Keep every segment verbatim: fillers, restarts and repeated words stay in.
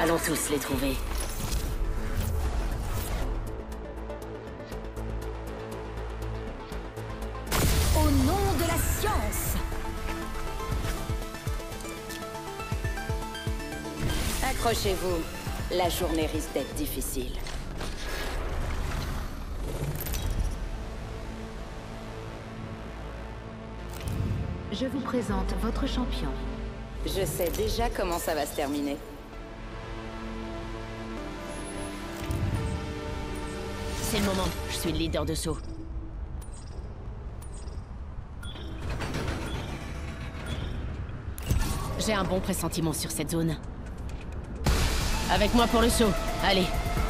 Allons tous les trouver. Au nom de la science! Accrochez-vous. La journée risque d'être difficile. Je vous présente votre champion. Je sais déjà comment ça va se terminer. C'est le moment, je suis le leader de saut. J'ai un bon pressentiment sur cette zone. Avec moi pour le saut, allez.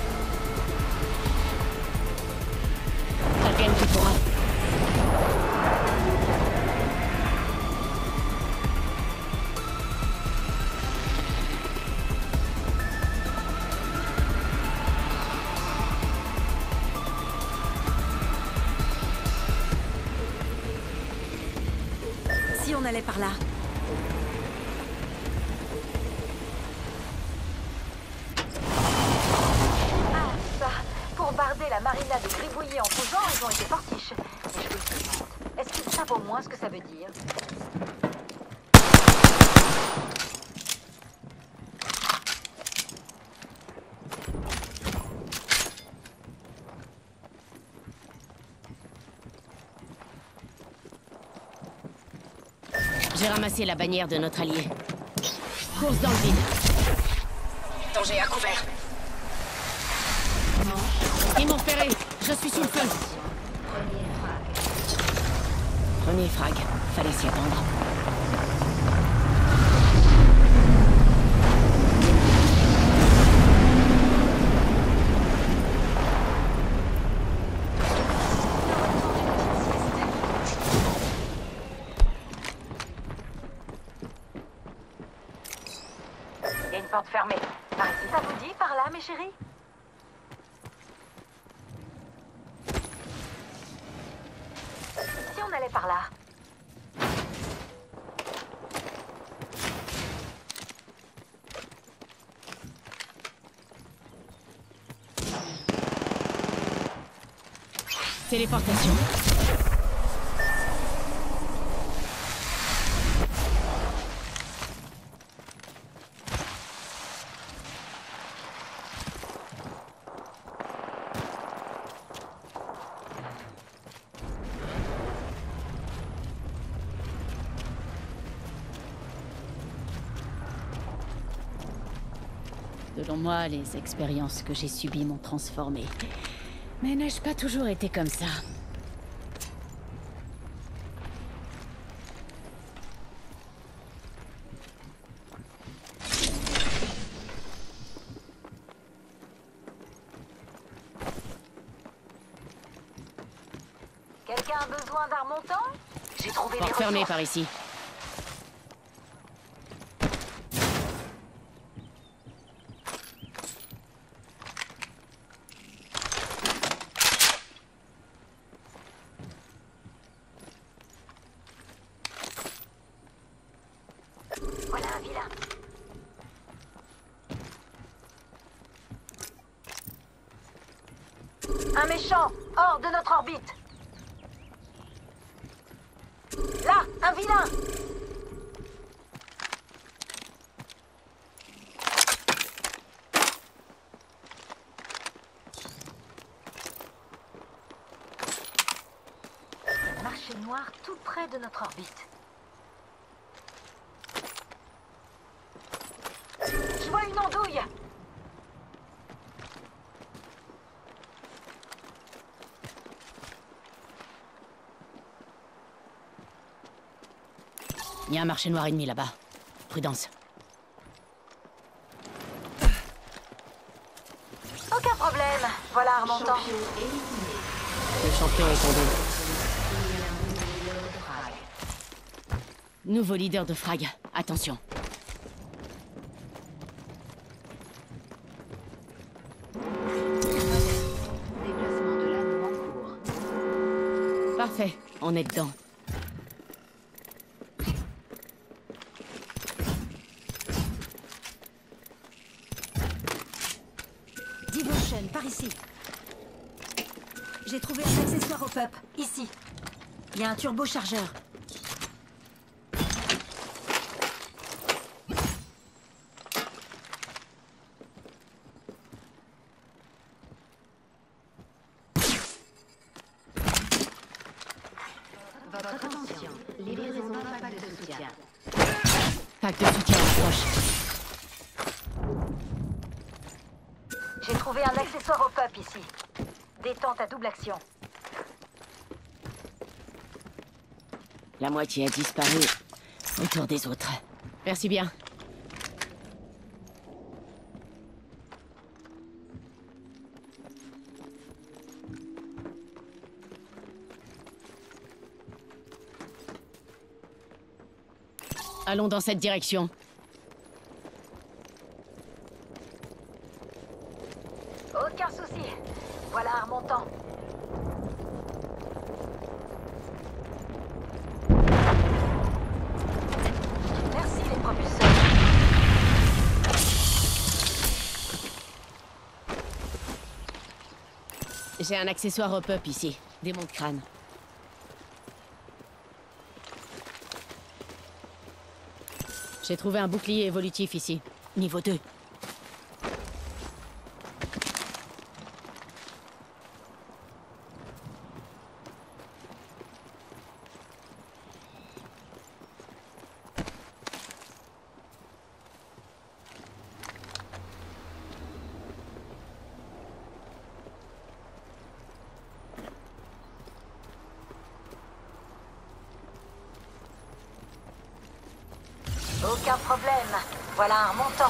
Advienne qui pourra. Si on allait par là. Ah, ça. Pour barder la marina de gribouillis en tout genre, ils ont été fortiches. Mais je vous le demande, est-ce qu'ils savent au moins ce que ça veut dire? J'ai ramassé la bannière de notre allié. Course dans le vide. Danger à couvert. Ils m'ont repéré. Je suis sous le feu. Premier frag. Fallait s'y attendre. Il y a une porte fermée. Par ici, ça vous dit, par là, mes chéris? Si on allait par là. Téléportation. Selon moi, les expériences que j'ai subies m'ont transformée. Mais n'ai-je pas toujours été comme ça? Quelqu'un a besoin d'un remontant? J'ai trouvé les Porte fermée ressources. par ici. Voilà un vilain. Un méchant, hors de notre orbite. Là, un vilain. Un marché noir tout près de notre orbite. Je vois une andouille. Il y a un marché noir ennemi là-bas. Prudence. Aucun problème. Voilà un remontant. Le champion est tombé. Nouveau leader de frag. Attention. Déplacement de l'anneau en cours. Parfait, on est dedans. ici. J'ai trouvé un accessoire au pup, ici. Il y a un turbochargeur. Votre attention. Livraison d'un pack de soutien. Pack de soutien approche. J'ai trouvé un accessoire au pup ici. Détente à double action. La moitié a disparu. Autour des autres. Merci bien. Allons dans cette direction. Aucun souci. Voilà un remontant. Merci les propulseurs. J'ai un accessoire au pup ici. Démon de crâne. J'ai trouvé un bouclier évolutif ici. Niveau deux. Aucun problème. Voilà un remontant.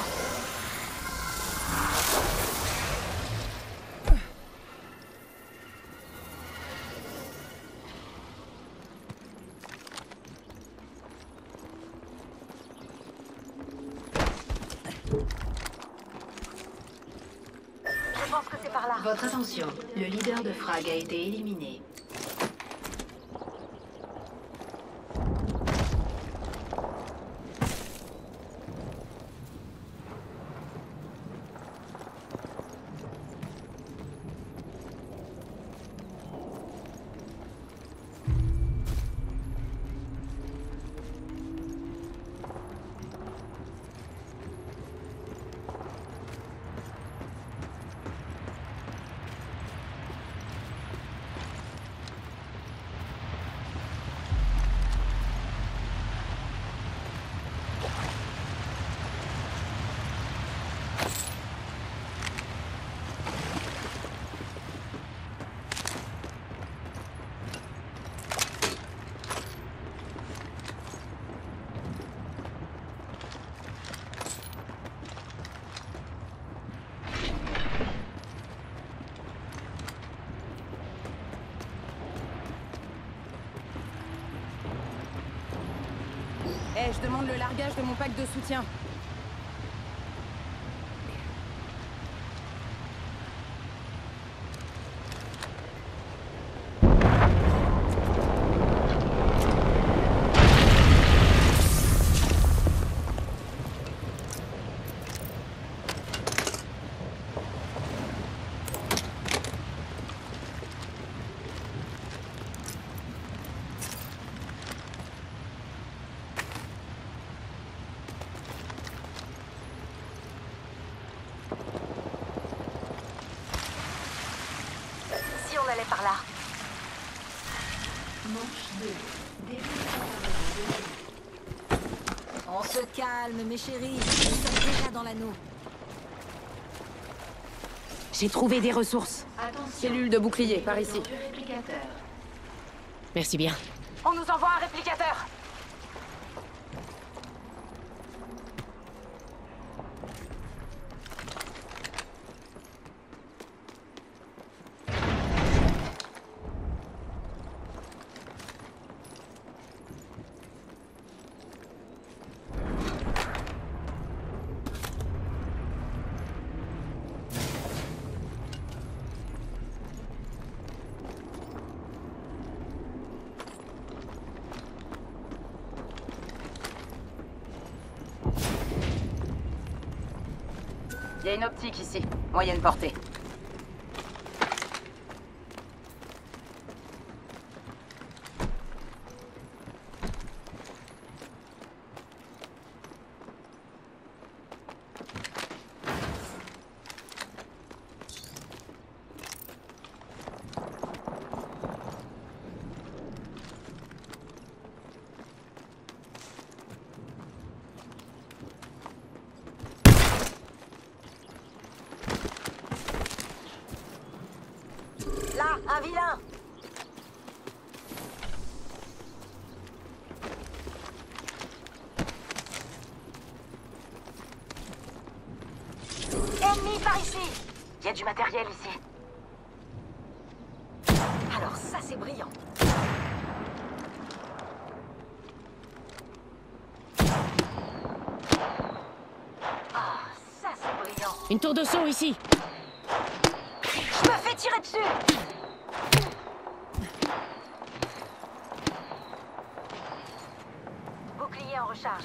Je pense que c'est par là. Votre attention. Le leader de frag a été éliminé. Eh, je demande le largage de mon pack de soutien. Si on allait par là. Manche deux. Début de On se calme, mes chéris. Nous sommes déjà dans l'anneau. J'ai trouvé des ressources. Attention. Cellule de bouclier, par ici. Du réplicateur. Merci bien. On nous envoie un réplicateur. Il y a une optique ici, moyenne portée. un vilain. Ennemi par ici. Il y a du matériel ici. Alors ça, c'est brillant. Ah, ça, c'est brillant. Une tour de saut ici. Je me fais tirer dessus. Bouclier en recharge.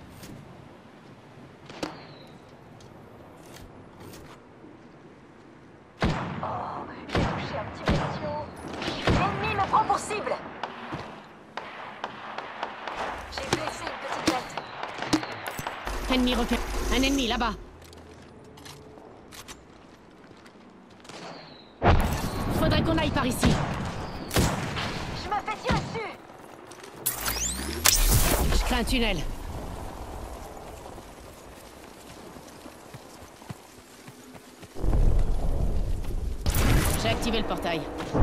Oh, j'ai touché un petit bestiau. L'ennemi me prend pour cible. J'ai blessé une petite bête. Ennemi repéré. Un ennemi là-bas. Faudrait qu'on aille par ici. Je me fais tirer dessus. Je crée un tunnel. J'ai activé le portail.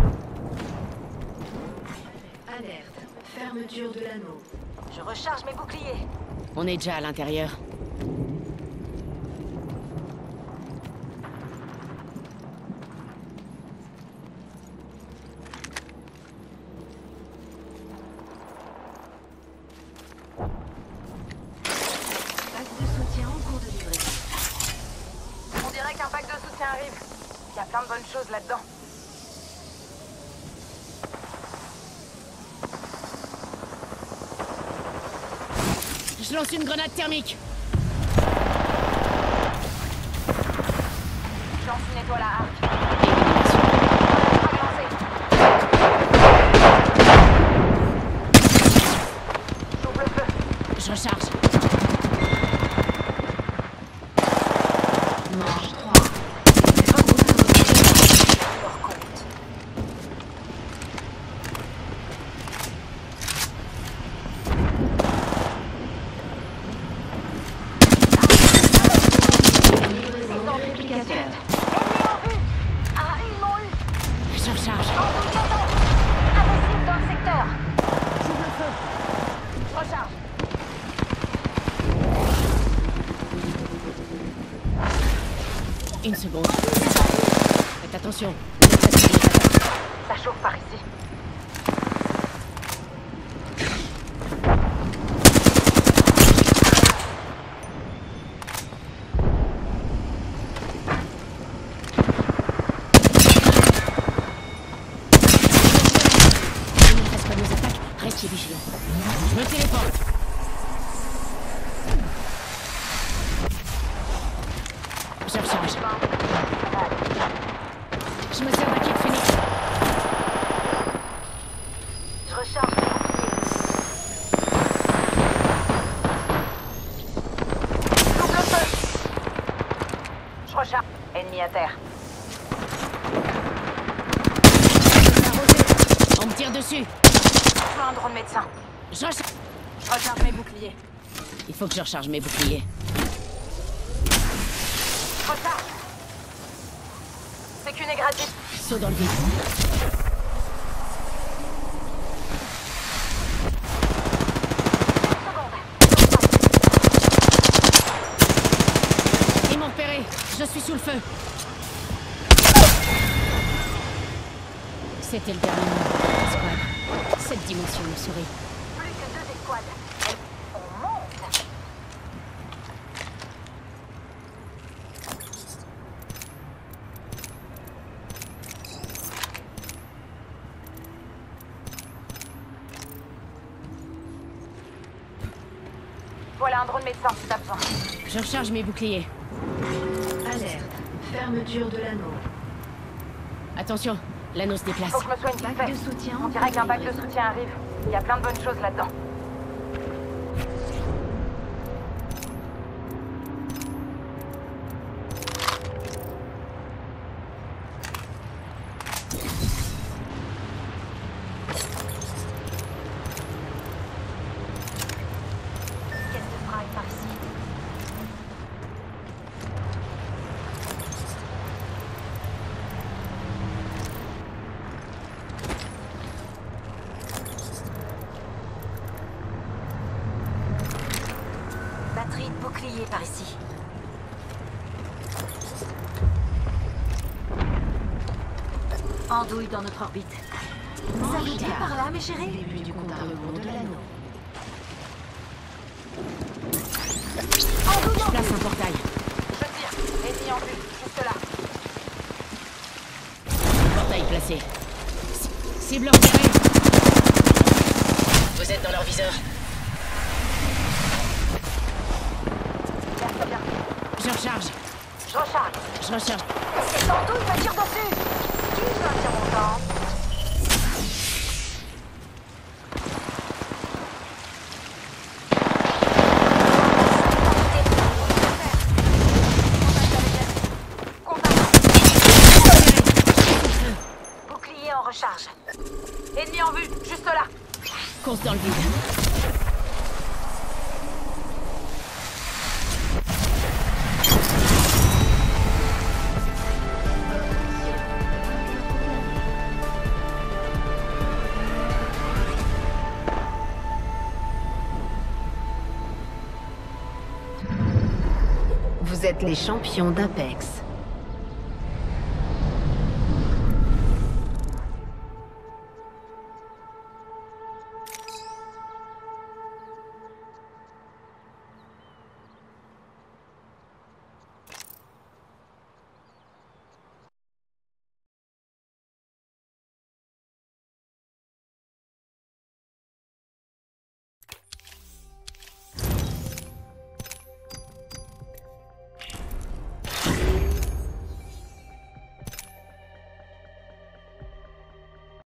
Alerte. Fermeture de l'anneau. Je recharge mes boucliers. On est déjà à l'intérieur. Pack de soutien en cours de livraison. On dirait qu'un pack de soutien arrive. Il y a plein de bonnes choses là-dedans. Je lance une grenade thermique. Je lance une étoile à arc. J'ouvre le feu. Je recharge. Manche trois. Leur compte. Livraison de réplicateur. Ennemi en vue. Ah, ils m'ont eu. Je recharge. Impossible dans le secteur. J'ouvre le feu. Je recharge. Une seconde. Faites attention. Vous êtes fatigué. Ça chauffe par ici. Ne nous fasse pas nos attaques. Restez vigilants. Je me téléporte. Je recharge. Je me sers d'un kit Phoenix. Je recharge mes boucliers. J'ouvre le feu. Je recharge. Ennemi à terre. On me tire dessus. Je veux un drone médecin. Je recharge. Je recharge mes boucliers. Il faut que je recharge mes boucliers. Je recharge. C'est qu'une est gratuite. Saut dans le vide. Ils m'ont repéré. Je suis sous le feu. C'était le dernier mot de la squad. Cette dimension me sourit. Plus que deux escouades. On monte. Voilà un drone médecin si t'as besoin. Je recharge mes boucliers. Alerte. Fermeture de l'anneau. Attention, l'anneau se déplace. Faut que je me soigne vite Pack fait. de soutien On en dirait cours qu'un de pack de livraison. soutien arrive. Il y a plein de bonnes choses là-dedans. Caisse de fringues par ici. Vite, bouclier par ici. Andouille dans notre orbite. Vous avez été par là, mes chéris? Début du compte à rebours de l'anneau. Je place un portail. Je tire. Ennemi en vue, juste là. Portail placé. C- Cible repérée. Vous êtes dans leur viseur. Bien, bien. Je recharge. Je recharge. Je recharge. C'est Andouille me tire dessus. Qui maintient mon temps? Bouclier en recharge. Ennemi en vue, juste là. Course dans le vide. Vous êtes les champions d'Apex.